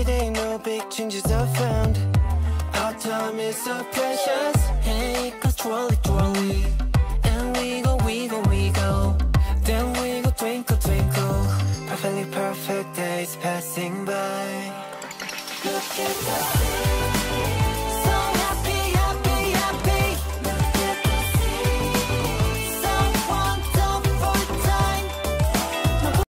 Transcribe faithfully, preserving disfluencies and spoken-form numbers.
day, no big changes are found. Our time is so precious. Hey, it goes twirly, twirly, and we go, we go, we go. Then we go twinkle, twinkle. Perfectly perfect days passing by. Look at the